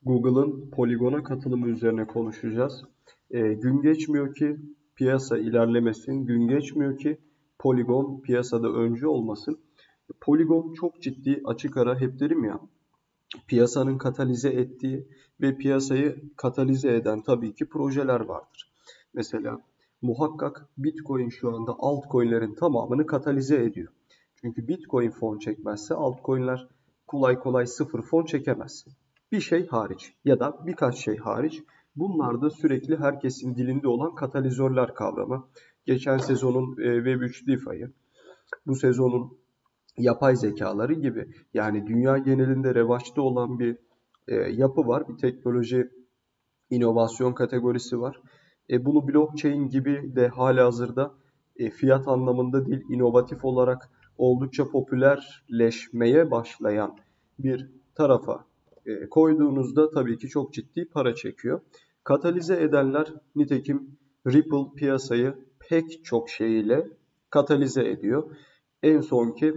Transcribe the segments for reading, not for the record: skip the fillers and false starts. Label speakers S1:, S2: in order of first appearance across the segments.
S1: Google'ın Polygon'a katılımı üzerine konuşacağız. Gün geçmiyor ki piyasa ilerlemesin, gün geçmiyor ki Polygon piyasada öncü olmasın. Polygon çok ciddi, açık ara hep derim ya, piyasanın katalize ettiği ve piyasayı katalize eden tabii ki projeler vardır. Mesela muhakkak Bitcoin şu anda altcoin'lerin tamamını katalize ediyor. Çünkü Bitcoin fon çekmezse altcoin'ler kolay kolay sıfır fon çekemez. Bir şey hariç ya da birkaç şey hariç, bunlar da sürekli herkesin dilinde olan katalizörler kavramı. Geçen sezonun Web3 DeFi'yi, bu sezonun yapay zekaları gibi. Yani dünya genelinde revaçta olan bir yapı var. Bir teknoloji inovasyon kategorisi var. Bunu blockchain gibi de halihazırda fiyat anlamında değil, inovatif olarak oldukça popülerleşmeye başlayan bir tarafa koyduğunuzda tabii ki çok ciddi para çekiyor. Katalize edenler nitekim Ripple piyasayı pek çok şeyiyle katalize ediyor. En sonki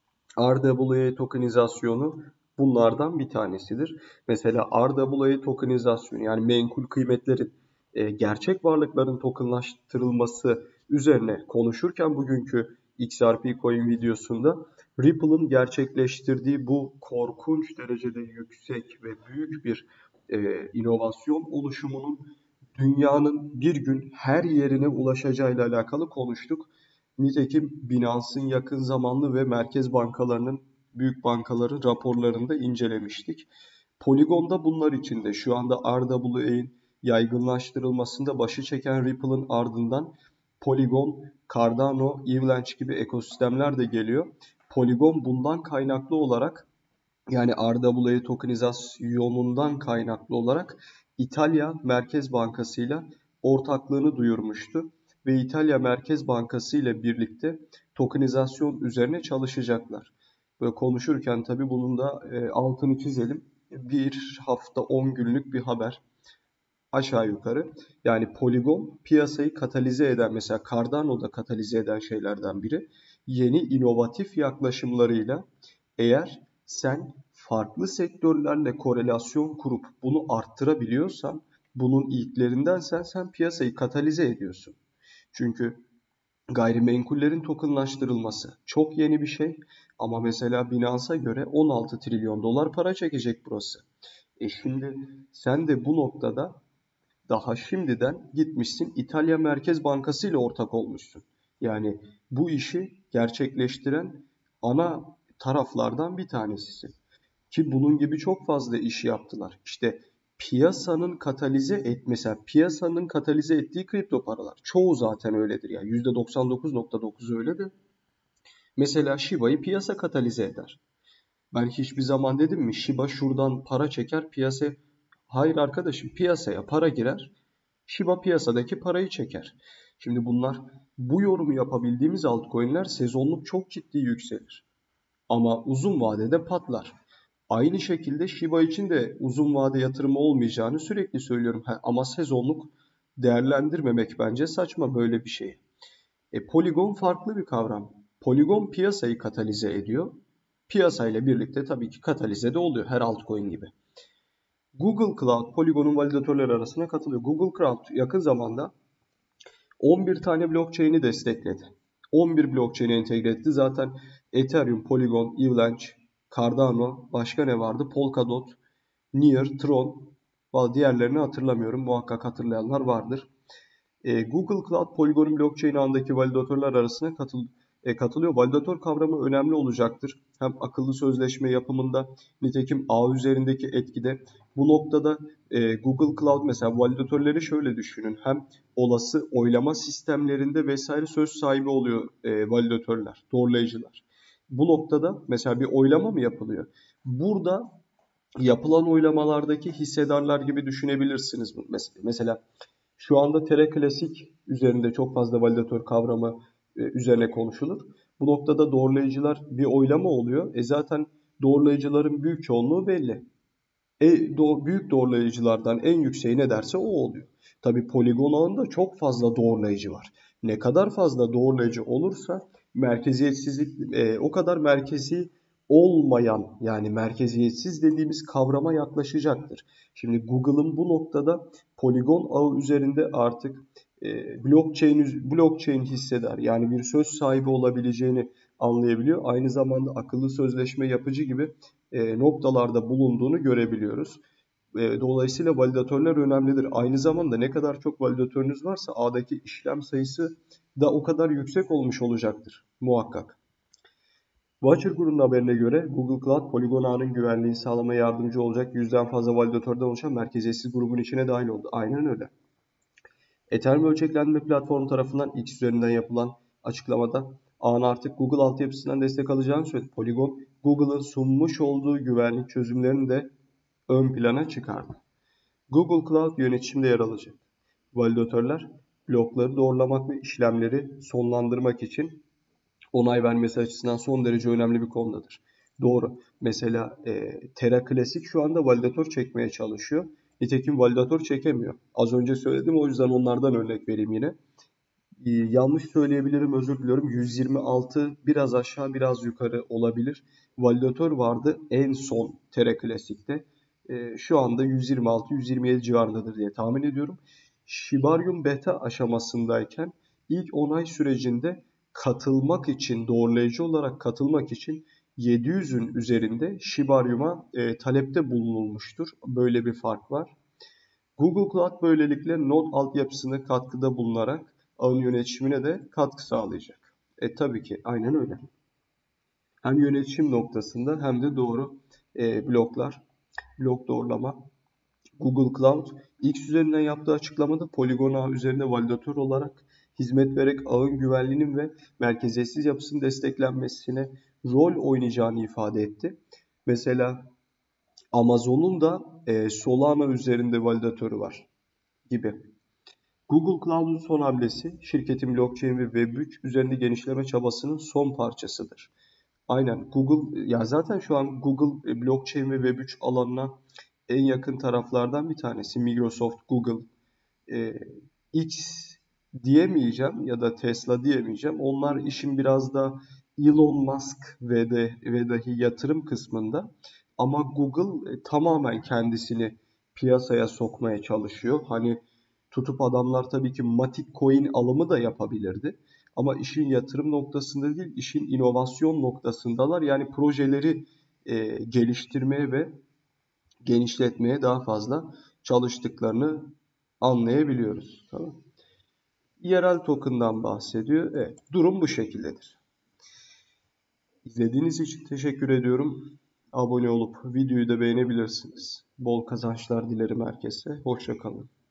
S1: RWA tokenizasyonu bunlardan bir tanesidir. Mesela RWA tokenizasyonu, yani menkul kıymetlerin gerçek varlıkların tokenlaştırılması üzerine konuşurken bugünkü XRP Coin videosunda Ripple'ın gerçekleştirdiği bu korkunç derecede yüksek ve büyük bir inovasyon oluşumunun dünyanın bir gün her yerine ulaşacağıyla alakalı konuştuk. Nitekim Binance'ın yakın zamanlı ve merkez bankalarının, büyük bankaların raporlarını da incelemiştik. Polygon'da bunlar içinde şu anda RWA'in yaygınlaştırılmasında başı çeken Ripple'ın ardından Polygon, Cardano, Avalanche gibi ekosistemler de geliyor. Polygon bundan kaynaklı olarak, yani RWA tokenizasyonundan kaynaklı olarak İtalya Merkez Bankası ile ortaklığını duyurmuştu. Ve İtalya Merkez Bankası ile birlikte tokenizasyon üzerine çalışacaklar. Böyle konuşurken tabii bunun da altını çizelim. Bir hafta 10 günlük bir haber aşağı yukarı. Yani Polygon piyasayı katalize eden, mesela Cardano'da katalize eden şeylerden biri. Yeni inovatif yaklaşımlarıyla eğer sen farklı sektörlerle korelasyon kurup bunu arttırabiliyorsan, bunun ilklerindensen sen piyasayı katalize ediyorsun. Çünkü gayrimenkullerin tokenlaştırılması çok yeni bir şey ama mesela Binance'a göre 16 trilyon dolar para çekecek burası. Şimdi sen de bu noktada daha şimdiden gitmişsin İtalya Merkez Bankası ile ortak olmuşsun. Yani bu işi gerçekleştiren ana taraflardan bir tanesisin. Ki bunun gibi çok fazla iş yaptılar. İşte piyasanın katalize mesela piyasanın katalize ettiği kripto paralar. Çoğu zaten öyledir ya. %99,9 öyle de. Mesela Shiba'yı piyasa katalize eder. Ben hiçbir zaman dedim mi Shiba şuradan para çeker piyasa. Hayır arkadaşım, piyasaya para girer. Shiba piyasadaki parayı çeker. Şimdi bunlar, bu yorumu yapabildiğimiz altcoin'ler sezonluk çok ciddi yükselir. Ama uzun vadede patlar. Aynı şekilde Shiba için de uzun vade yatırımı olmayacağını sürekli söylüyorum. Ama sezonluk değerlendirmemek bence saçma böyle bir şey. Polygon farklı bir kavram. Polygon piyasayı katalize ediyor. Piyasayla birlikte tabii ki katalize de oluyor her altcoin gibi. Google Cloud, Polygon'un validatörleri arasına katılıyor. Google Cloud yakın zamanda 11 tane blockchain'i destekledi. 11 blockchain'i entegre etti. Zaten Ethereum, Polygon, Avalanche, Cardano, başka ne vardı? Polkadot, Near, Tron. Diğerlerini hatırlamıyorum. Muhakkak hatırlayanlar vardır. Google Cloud, Polygon'un blockchain ağındaki validatörler arasına katılıyor. Validatör kavramı önemli olacaktır. Hem akıllı sözleşme yapımında, nitekim ağ üzerindeki etkide. Bu noktada Google Cloud mesela validatörleri şöyle düşünün. Hem olası oylama sistemlerinde vesaire söz sahibi oluyor validatörler, doğrulayıcılar. Bu noktada mesela bir oylama mı yapılıyor? Burada yapılan oylamalardaki hissedarlar gibi düşünebilirsiniz. Mesela şu anda Terra Classic üzerinde çok fazla validatör kavramı üzerine konuşulur. Bu noktada doğrulayıcılar bir oylama oluyor. Zaten doğrulayıcıların büyük çoğunluğu belli. Büyük doğrulayıcılardan en yükseği ne derse o oluyor. Tabii Polygon ağında çok fazla doğrulayıcı var. Ne kadar fazla doğrulayıcı olursa merkeziyetsizlik o kadar merkezi olmayan yani merkeziyetsiz dediğimiz kavrama yaklaşacaktır. Şimdi Google'ın bu noktada Polygon ağı üzerinde artık blockchain hisseder. Yani bir söz sahibi olabileceğini anlayabiliyor. Aynı zamanda akıllı sözleşme yapıcı gibi noktalarda bulunduğunu görebiliyoruz. Dolayısıyla validatörler önemlidir. Aynı zamanda ne kadar çok validatörünüz varsa ağdaki işlem sayısı da o kadar yüksek olmuş olacaktır muhakkak. Watcher grubunun haberine göre Google Cloud, Polygon ağının güvenliğini sağlamaya yardımcı olacak yüzden fazla validatörden oluşan merkeziyetsiz grubun içine dahil oldu. Aynen öyle. Ethereum ölçeklendirme platformu tarafından X üzerinden yapılan açıklamada ağın artık Google altyapısından destek alacağını söyledi. Polygon, Google'ın sunmuş olduğu güvenlik çözümlerini de ön plana çıkardı. Google Cloud yönetimde yer alacak. Validatörler blokları doğrulamak ve işlemleri sonlandırmak için onay vermesi açısından son derece önemli bir konudadır. Doğru. Mesela Terra Classic şu anda validatör çekmeye çalışıyor. Nitekim validatör çekemiyor. Az önce söyledim, o yüzden onlardan örnek vereyim yine. Yanlış söyleyebilirim, özür diliyorum. 126 biraz aşağı biraz yukarı olabilir. Validatör vardı en son Terra Classic'te. Şu anda 126-127 civarındadır diye tahmin ediyorum. Shibarium beta aşamasındayken ilk onay sürecinde katılmak için, doğrulayıcı olarak katılmak için 700'ün üzerinde Shibarium'a talepte bulunulmuştur. Böyle bir fark var. Google Cloud böylelikle node altyapısına katkıda bulunarak ağın yönetimine de katkı sağlayacak. Tabii ki aynen öyle. Hem yönetim noktasında hem de doğru blok doğrulama. Google Cloud X üzerinden yaptığı açıklamada Polygon ağı üzerinde validatör olarak hizmet vererek ağın güvenliğinin ve merkeziyetsiz yapısının desteklenmesine rol oynayacağını ifade etti. Mesela Amazon'un da Solana üzerinde validatörü var gibi. Google Cloud'un son hamlesi şirketin blockchain ve Web3 üzerinde genişleme çabasının son parçasıdır. Aynen Google ya zaten şu an Google blockchain ve Web3 alanına en yakın taraflardan bir tanesi. Microsoft, Google, e, X diyemeyeceğim ya da Tesla diyemeyeceğim. Onlar işin biraz da Elon Musk ve dahi yatırım kısmında. Ama Google tamamen kendisini piyasaya sokmaya çalışıyor. Hani tutup adamlar tabii ki Matic Coin alımı da yapabilirdi. Ama işin yatırım noktasında değil, işin inovasyon noktasındalar. Yani projeleri geliştirmeye ve genişletmeye daha fazla çalıştıklarını anlayabiliyoruz. Tamam. Yerel token'dan bahsediyor. Evet, durum bu şekildedir. İzlediğiniz için teşekkür ediyorum. Abone olup videoyu da beğenebilirsiniz. Bol kazançlar dilerim herkese. Hoşça kalın.